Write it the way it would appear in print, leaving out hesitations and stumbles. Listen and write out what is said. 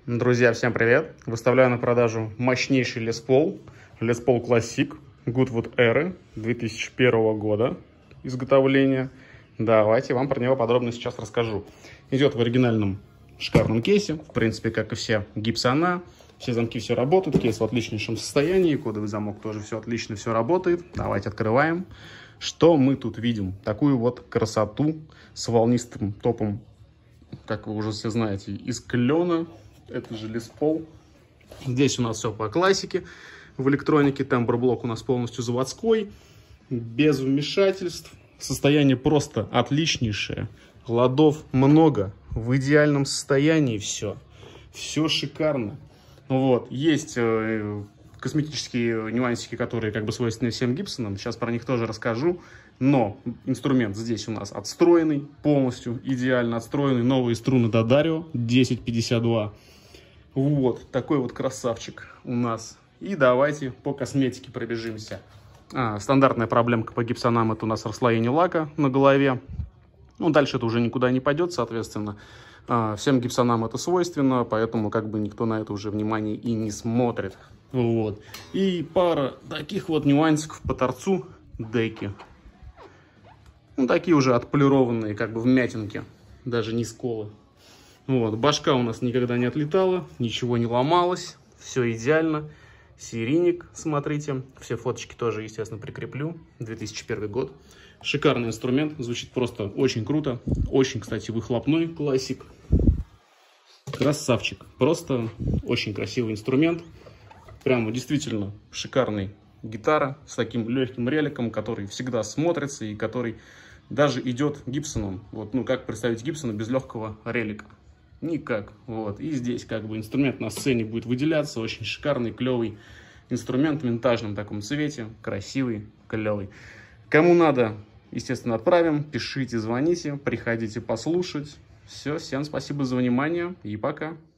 Друзья, всем привет! Выставляю на продажу мощнейший Les Paul Classic Goodwood эры 2001 года изготовления. Давайте вам про него подробно сейчас расскажу. Идет в оригинальном шикарном кейсе, в принципе, как и все гибсона. Все замки, все работают, кейс в отличнейшем состоянии, кодовый замок тоже все отлично, все работает. Давайте открываем. Что мы тут видим? Такую вот красоту с волнистым топом, как вы уже все знаете, из клена. Это же Les Paul. Здесь у нас все по классике. В электронике тембр-блок у нас полностью заводской, без вмешательств. Состояние просто отличнейшее. Ладов много, в идеальном состоянии все. Все шикарно. Вот. Есть косметические нюансики, которые как бы свойственны всем гибсонам. Сейчас про них тоже расскажу. Но инструмент здесь у нас отстроенный, полностью идеально отстроенный. Новые струны D'Addario 1052. Вот такой вот красавчик у нас. И давайте по косметике пробежимся. Стандартная проблемка по гибсонам — это у нас расслоение лака на голове. Ну, дальше это уже никуда не пойдет, соответственно. Всем гибсонам это свойственно, поэтому как бы никто на это уже внимание и не смотрит. Вот. И пара таких вот нюансиков по торцу деки. Ну, такие уже отполированные, как бы вмятинки, даже не сколы. Вот. Башка у нас никогда не отлетала, ничего не ломалось, все идеально. Серийник, смотрите, все фоточки тоже, естественно, прикреплю. 2001 год. Шикарный инструмент, звучит просто очень круто. Очень, кстати, выхлопной классик. Красавчик, просто очень красивый инструмент. Прямо действительно шикарный гитара с таким легким реликом, который всегда смотрится и который даже идет гибсоном. Вот, ну, как представить гибсона без легкого релика? Никак. Вот. И здесь как бы инструмент на сцене будет выделяться. Очень шикарный, клевый инструмент в винтажном таком цвете. Красивый, клевый. Кому надо, естественно, отправим. Пишите, звоните, приходите послушать. Все, всем спасибо за внимание и пока.